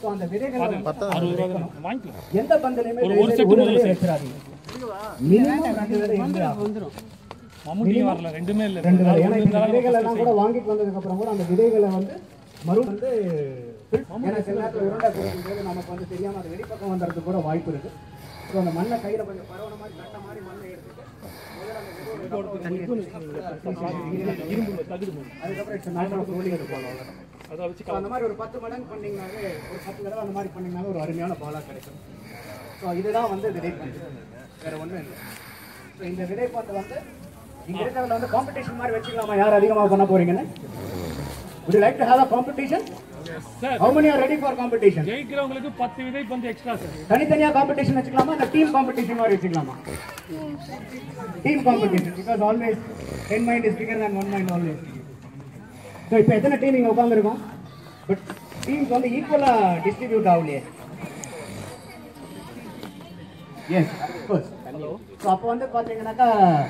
அந்த விதைகளை எந்த பந்தலையுமே வச்சிடாதீங்க. மினிமம் 2 விதை வந்துடும். ரெண்டுமே இல்லை. 2 விதை. ஏன்னா இந்த விதைகள் எல்லாம் கூட வாங்கிட்டு வந்ததுக்கு அப்புறம் கூட அந்த விதைகளை வந்து ஏன்னா சில நேரத்தில் உருண்டை கொடுக்கும்போது நமக்கு வந்து தெரியாம அது வெளிப்பக்கம் வந்துறதுக்கு கூட வாய்ப்பு இருக்கு. ஸோ அந்த மண்ணை கையில் கொஞ்சம் பரவன மாதிரி கட்ட மாதிரி மண்ணை எடுத்துட்டு அதுக்கப்புறம் அந்த மாதிரி ஒரு 10 மடங்கு பண்ணீங்கன்னாலே ஒரு 10 தடவை அந்த மாதிரி பண்ணீங்கன்னாலே ஒரு அருமையான பாலாக கிடைக்கும். ஸோ இதுதான் வந்து விதைப்பந்து, வேற ஒன்றும் இல்லை. ஸோ இந்த விதைப்பந்து வந்து இங்கே இருக்கிறதுல வந்து காம்படிஷன் மாதிரி வச்சுக்கலாமா, யார் அதிகமாக பண்ண போறீங்கன்னு? Would you like to have a competition? Yes, sir. How many are ready for competition? ஜெயிக்கிறவங்களுக்கு 10 விதை பந்து எக்ஸ்ட்ரா சார். தனித்தனியா காம்படிஷன் வச்சுக்கலாமா, இல்ல டீம் காம்படிஷன் மாதிரி வச்சுக்கலாமா? Team competition, because always 10 mind is bigger than 1 mind always. So இப்போ எத்தனை team இங்க உட்கார்ந்திருக்கோம்? பட் டீம்ஸ் வந்து ஈக்குவலா டிஸ்ட்ரிபியூட் ஆகலையே. S, of course. ஸோ அப்போ வந்து பார்த்தீங்கன்னாக்கா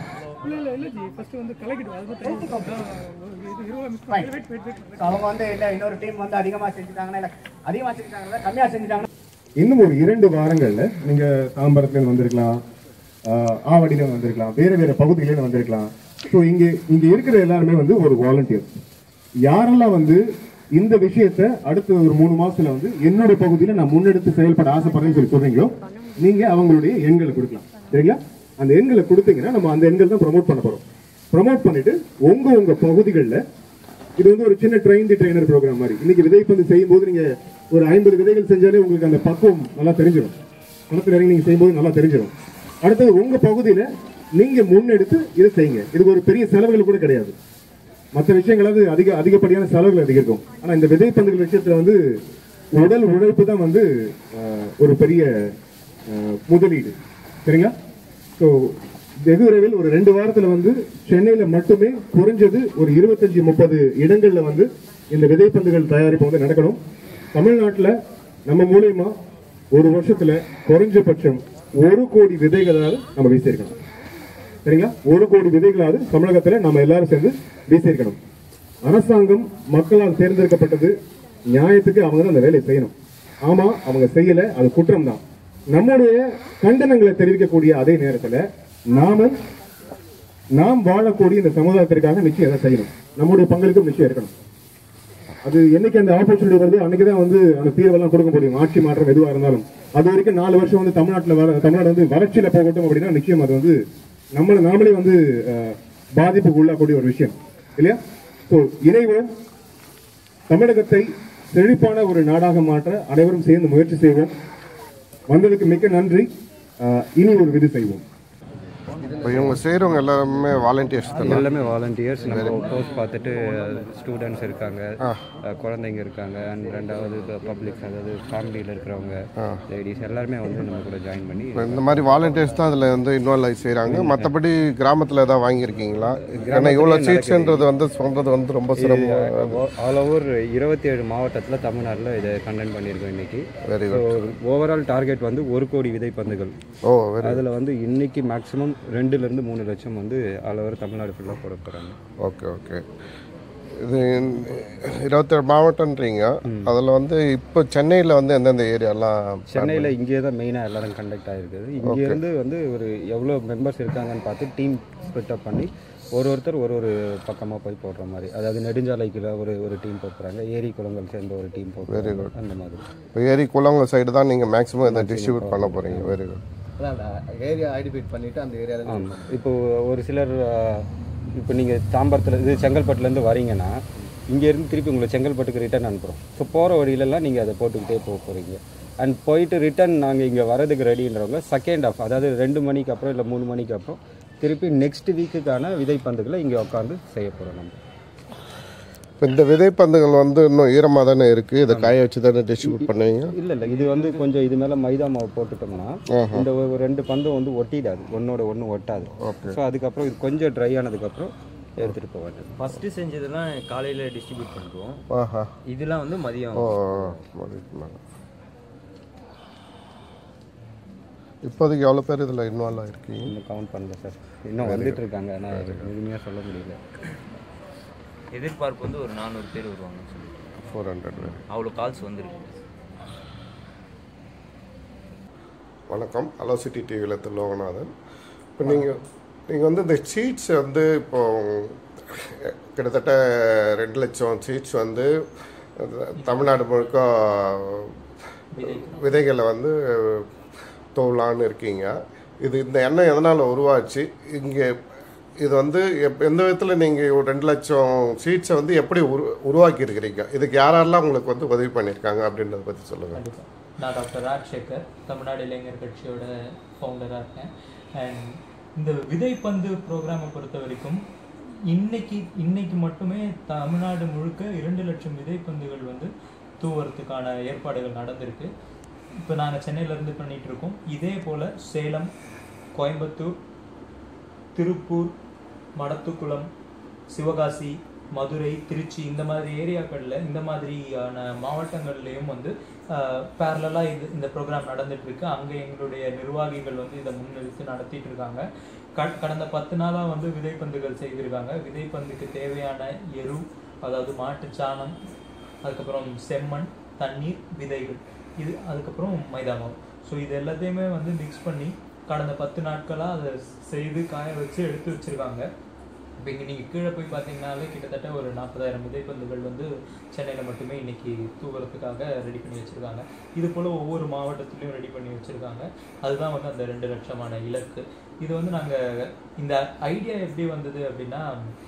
அவங்க வந்து இல்லை இன்னொரு டீம் வந்து அதிகமாக செஞ்சுட்டாங்கன்னா இல்லை அதிகமாக செஞ்சுட்டாங்கன்னா கம்மியாக செஞ்சுட்டாங்கன்னா இன்னும் ஒரு 2 வாரங்கள்ல நீங்க தாம்பரத்துலேருந்து வந்திருக்கலாம், ஆவடியில வந்திருக்கலாம், வேற வேற பகுதியிலேருந்து வந்திருக்கலாம். ஸோ இங்க இருக்கிற எல்லாருமே வந்து ஒரு வாலண்டியர். யாரெல்லாம் வந்து இந்த விஷயத்த அடுத்த ஒரு 3 மாசத்துல வந்து என்னோட பகுதியில நான் முன்னெடுத்து செயல்பட ஆசைப்படுறேன்னு சொல்லி சொல்றீங்களோ நீங்க அவங்களுடைய எண்களை கொடுக்கலாம். சரிங்களா? அந்த எண்களை கொடுத்தீங்கன்னா நம்ம அந்த எண்கள் தான் ப்ரொமோட் பண்ண போறோம். ப்ரொமோட் பண்ணிட்டு உங்க பகுதிகளில் இது வந்து ஒரு சின்ன ட்ரெயினர் ப்ரோக்ராம் மாதிரி. இன்னைக்கு விதைப்பந்து செய்யும் போது நீங்க ஒரு 50 விதைகள் செஞ்சாலே உங்களுக்கு அந்த பக்குவம் நல்லா தெரிஞ்சிடும். குளத்துல இறங்கி நீங்க செய்யும்போது நல்லா தெரிஞ்சிடும். அடுத்தது உங்க பகுதியில நீங்க முன்னெடுத்து இதை செய்யுங்க. இதுக்கு ஒரு பெரிய செலவுகள் கூட கிடையாது. மற்ற விஷயங்களாவது அதிகப்படியான செலவுகள் அதிகரிக்கும். ஆனா இந்த விதைப்பந்துகள் விஷயத்துல வந்து உடல் உழைப்பு தான் வந்து ஒரு பெரிய முதலீடு. சரிங்களா? ஸோ வெகு விரைவில் ஒரு 2 வாரத்தில் வந்து சென்னையில் மட்டுமே குறைஞ்சது ஒரு 25-30 இடங்களில் வந்து இந்த விதைப்பந்துகள் தயாரிப்பு வந்து நடக்கணும். தமிழ்நாட்டில் நம்ம மூலயமா ஒரு வருஷத்துல குறைஞ்சபட்சம் 1 கோடி விதைகளாவது நம்ம வீசியிருக்கணும். சரிங்களா? 1 கோடி விதைகளாவது தமிழகத்தில் நம்ம எல்லாரும் சேர்ந்து வீசியிருக்கணும். அரசாங்கம் மக்களால் தேர்ந்தெடுக்கப்பட்டது, நியாயத்துக்கு அவங்க தான் அந்த வேலையை செய்யணும். ஆமா, அவங்க செய்யல, அது குற்றம் தான். நம்முடைய கண்டனங்களை தெரிவிக்கக்கூடிய அதே நேரத்தில் நாம் வாழக்கூடிய இந்த சமுதாயத்திற்காக நிச்சயம் எதை செய்யணும், நம்முடைய பங்களிப்பும் நிச்சயம் இருக்கணும். அது என்னைக்கு அந்த ஆப்பர்ச்சுனிட்டி வருது அன்னைக்குதான் வந்து அந்த தீர்வெல்லாம் கொடுக்க முடியும். ஆட்சி மாற்றம் எதுவாக இருந்தாலும் அது வரைக்கும் 4 வருஷம் வந்து தமிழ்நாடு வந்து வறட்சியில போகட்டும் அப்படின்னா நிச்சயம் அது வந்து நாமளே வந்து பாதிப்புக்கு உள்ளாக்கூடிய ஒரு விஷயம் இல்லையா? ஸோ இணைவோம், தமிழகத்தை செழிப்பான ஒரு நாடாக மாற்ற அனைவரும் சேர்ந்து முயற்சி செய்வோம். வந்ததுக்கு மிக்க நன்றி. இனி ஒரு விதி செய்வோம். இவங்க செய்கிறவங்க எல்லாருமே வாலண்டியர்ஸ் தான். எல்லாமே வாலண்டியர்ஸ். நம்ம போஸ்ட் பார்த்துட்டு ஸ்டூடெண்ட்ஸ் இருக்காங்க, குழந்தைங்க இருக்காங்க, அண்ட் 2வது பப்ளிக்ஸ், அதாவது ஃபேமிலியில் இருக்கிறவங்க, லேடிஸ் எல்லாருமே வந்து நம்ம கூட ஜாயின் பண்ணி இந்த மாதிரி வாலண்டியர்ஸ் தான் அதில் வந்து இன்வால்வ் ஆகி செய்கிறாங்க. மற்றபடி கிராமத்தில் ஏதாவது வாங்கியிருக்கீங்களா? ஏன்னா இவ்வளோ சீட்ஸ்ன்றது வந்து சொல்கிறது வந்து ரொம்ப சிரமம். ஆல் ஓவர் 27 மாவட்டத்தில் தமிழ்நாட்டில் இதை கண்டென்ட் பண்ணியிருக்கோம் இன்னைக்கு. Very good. ஓவரால் டார்கெட் வந்து 1 கோடி விதைப்பந்துகள். அதில் வந்து இன்னைக்கு மேக்ஸிமம் 2 to 3 லட்சம் வந்து ஆல் ஓவர் தமிழ்நாடு ஃபுல்லாக போட போகிறாங்க. Okay okay. இது 27 மாவட்டம்ன்றீங்க. அதில் வந்து இப்போ சென்னையில் வந்து எந்தெந்த ஏரியாலாம்? சென்னையில் இங்கே தான் மெயினாக எல்லாரும் கண்டக்ட் ஆகிருக்குது. இங்கேருந்து வந்து ஒரு எவ்வளோ மெம்பர்ஸ் இருக்காங்கன்னு பார்த்து டீம் ஸ்பிளிட்டப் பண்ணி ஒருத்தர் ஒரு பக்கமாக போய் போடுற மாதிரி. அதாவது நெடுஞ்சாலைக்குள்ள ஒரு டீம் போடுறாங்க, ஏரி குளங்கள் சேர்ந்த ஒரு டீம் போடுறாங்க, அந்த மாதிரி. இப்போ ஏரி குளங்கள் சைடு தான் நீங்கள் மேக்ஸிமம் இதை டிஸ்ட்ரிபியூட் பண்ண போகிறீங்க. Very good. ஏரியா ஐடென்டிஃபை பண்ணிவிட்டு அந்த ஏரியாவில் ஆமாம். இப்போது ஒரு சிலர் இப்போ நீங்கள் தாம்பரத்தில் இது செங்கல்பட்டுலேருந்து வரீங்கன்னா இங்கேருந்து திருப்பி உங்களை செங்கல்பட்டுக்கு ரிட்டர்ன் அனுப்புகிறோம். ஸோ போகிற வழியிலலாம் நீங்கள் அதை போட்டுக்கிட்டே போக போகிறீங்க. அண்ட் போயிட்டு ரிட்டர்ன் நாங்கள் இங்கே வரதுக்கு ரெடின்றவங்க செகண்ட் ஹாஃப், அதாவது 2 மணிக்கு அப்புறம் இல்லை 3 மணிக்கு அப்புறம் திருப்பி நெக்ஸ்ட் வீக்குக்கான விதைப்பந்துகளை இங்கே உட்காந்து செய்ய போகிறோம். நம்ம இந்த விதைப்பந்துகள் வந்து இன்னும் ஈரமாக தானே இருக்குது, இதை காய வச்சு தானே டிஸ்ட்ரிபியூட் பண்ணுவீங்க? இல்லை, இது வந்து கொஞ்சம் இது மேலே மைதா மாவு போட்டுட்டோம்னா இந்த 2 பந்தும் வந்து ஒட்டிடாது, ஒன்னோட ஒன்று ஒட்டாது. ஸோ அதுக்கப்புறம் இது கொஞ்சம் ட்ரை ஆனதுக்கப்புறம் எடுத்துகிட்டு போக வேண்டியது. ஃபஸ்ட்டு செஞ்சதெல்லாம் காலையில் டிஸ்ட்ரிபியூட் பண்ணுறோம். இதெல்லாம் வந்து மதியம். இப்போதைக்கு எவ்வளோ பேர் இதில் இன்வால்வ் ஆகிருக்கீங்க? இன்னும் கவுண்ட் பண்ணல சார், இன்னும் வந்துட்டு இருக்காங்க. ஆனால் முழுமையாக சொல்ல முடியல. எதிர்பார்ப்பு வந்து ஒரு 400 பேர் வருவாங்கன்னு சொல்லிட்டு 400 பேர் அவ்வளோ கால்ஸ் வந்துருக்கு. வணக்கம். ஹலோ சிட்டி டிவியில் லோகநாதன். இப்போ நீங்கள் வந்து இந்த சீட்ஸ் வந்து இப்போ கிட்டத்தட்ட 2 லட்சம் சீட்ஸ் வந்து தமிழ்நாடு முழுக்க விதைகளை வந்து தோலான்னு இருக்கீங்க. இந்த எண்ணம் எதனால் உருவாச்சு? இங்கே இது வந்து எந்த விதத்தில் நீங்கள் 2 லட்சம் சீட்ஸை வந்து எப்படி உருவாக்கி இருக்கிறீங்க? இதுக்கு யாரெல்லாம் உங்களுக்கு வந்து உதவி பண்ணியிருக்காங்க அப்படின்றத பற்றி சொல்லுங்கள். நான் டாக்டர் ராஜசேகர், தமிழ்நாடு இளைஞர் கட்சியோட ஃபவுண்டராக இருக்கேன். அண்ட் இந்த விதைப்பந்து ப்ரோக்ராமை பொறுத்த வரைக்கும் இன்னைக்கு மட்டுமே தமிழ்நாடு முழுக்க 2 லட்சம் விதைப்பந்துகள் வந்து தூவறதுக்கான ஏற்பாடுகள் நடந்திருக்கு. இப்போ நாங்கள் சென்னையிலேருந்து பண்ணிகிட்ருக்கோம். இதே போல் சேலம், கோயம்புத்தூர், திருப்பூர், மடத்துக்குளம், சிவகாசி, மதுரை, திருச்சி இந்த மாதிரி ஏரியாக்களில், இந்த மாதிரியான மாவட்டங்கள்லேயும் வந்து பேரலாக இந்த ப்ரோக்ராம் நடந்துகிட்ருக்கு. அங்கே எங்களுடைய நிர்வாகிகள் வந்து இதை முன்னிறுத்தி நடத்திட்டு இருக்காங்க. கடந்த 10 நாளாக வந்து விதைப்பந்துகள் செய்திருக்காங்க. விதைப்பந்துக்கு தேவையான எரு, அதாவது மாட்டுச்சாணம், அதுக்கப்புறம் செம்மண், தண்ணீர், விதைகள், இது அதுக்கப்புறம் மைதா மாவு. ஸோ இது எல்லாத்தையுமே வந்து மிக்ஸ் பண்ணி கடந்த 10 நாட்களாக அதை செய்து காய வச்சு எடுத்து வச்சுருக்காங்க. இப்போ இங்கே நீங்கள் கீழே போய் பார்த்தீங்கன்னாலே கிட்டத்தட்ட ஒரு 40,000 விதைப்பந்துகள் வந்து சென்னையில் மட்டுமே இன்றைக்கி தூவுறதுக்காக ரெடி பண்ணி வச்சுருக்காங்க. இது போல் ஒவ்வொரு மாவட்டத்துலேயும் ரெடி பண்ணி வச்சுருக்காங்க. அதுதான் வந்து அந்த 2 லட்சமான இலக்கு. இது வந்து நாங்கள் இந்த ஐடியா எப்படி வந்தது அப்படின்னா,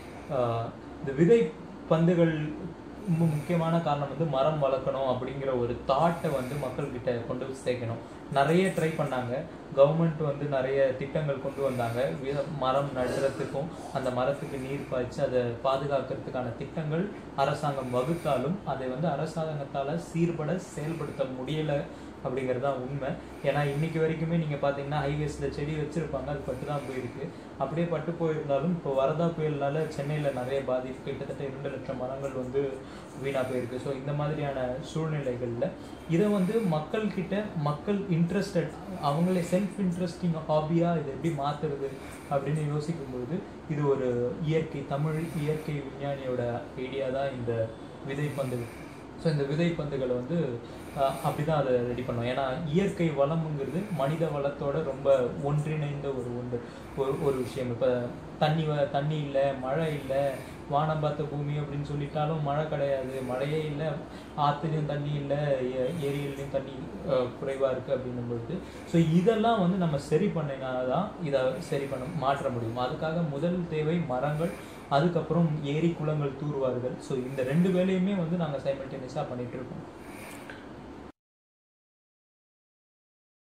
இந்த விதை பந்துகள் முக்கியமான காரணம் வந்து மரம் வளர்க்கணும் அப்படிங்கிற ஒரு தாட்டை வந்து மக்கள்கிட்ட கொண்டு சேர்க்கணும். நிறைய ட்ரை பண்ணாங்க. கவர்மெண்ட் வந்து நிறைய திட்டங்கள் கொண்டு வந்தாங்க. மரம் நடுறதுக்கும் அந்த மரத்துக்கு நீர் பாய்ச்சி அதை பாதுகாக்கிறதுக்கான திட்டங்கள் அரசாங்கம் வகுத்தாலும் அதை வந்து அரசாங்கத்தால் சீர்பட செயல்படுத்த முடியலை அப்படிங்கிறது தான் உண்மை. ஏன்னா இன்னைக்கு வரைக்குமே நீங்கள் பார்த்தீங்கன்னா ஹைவேஸில் செடி வச்சுருப்பாங்க, அது பட்டு தான் போயிருக்கு. அப்படியே பட்டு போயிருந்தாலும் இப்போ வரதா புயல்னால சென்னையில் நிறைய பாதிப்பு, கிட்டத்தட்ட 2 லட்சம் மரங்கள் வந்து வீணாக போயிருக்கு. ஸோ இந்த மாதிரியான சூழ்நிலைகளில் இதை வந்து மக்கள் இன்ட்ரெஸ்டட், அவங்களே செல்ஃப் இன்ட்ரெஸ்டிங் ஹாபியாக இதை எப்படி மாற்றுறது அப்படின்னு யோசிக்கும்போது இது ஒரு தமிழ் இயற்கை விஞ்ஞானியோட ஐடியா தான் இந்த விதைப்பந்து. ஸோ இந்த விதைப்பந்துகளை வந்து அப்படி தான் அதை ரெடி பண்ணோம். ஏன்னா இயற்கை வளம்ங்கிறது மனித வளத்தோட ரொம்ப ஒன்றிணைந்த ஒரு விஷயம். இப்போ தண்ணி இல்லை, மழை இல்லை, வானம் பார்த்த பூமி அப்படின்னு சொல்லிட்டாலும் மழை கிடையாது, மழையே இல்லை, ஆற்றுலையும் தண்ணி இல்லை, ஏரியிலையும் தண்ணி குறைவாக இருக்குது அப்படின்னும் பொழுது ஸோ இதெல்லாம் வந்து நம்ம சரி பண்ணினா தான் இதை மாற்ற முடியும். அதுக்காக முதல் தேவை மரங்கள், அதுக்கப்புறம் ஏரி குளங்கள் தூர்வார்கள். ஸோ இந்த 2 வேலையுமே வந்து நாங்கள் சைமல்டேனியஸாக பண்ணிகிட்டு இருக்கோம்.